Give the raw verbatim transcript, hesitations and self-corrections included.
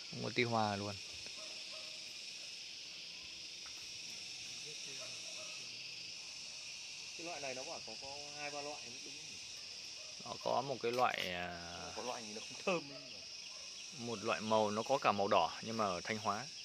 Không có tí hoa luôn. Cái loại này nó bảo có có hai ba loại đúng không? Nó có một cái loại Có loại gì nó không thơm ấy. một loại màu nó có cả màu đỏ nhưng mà ở Thanh Hóa.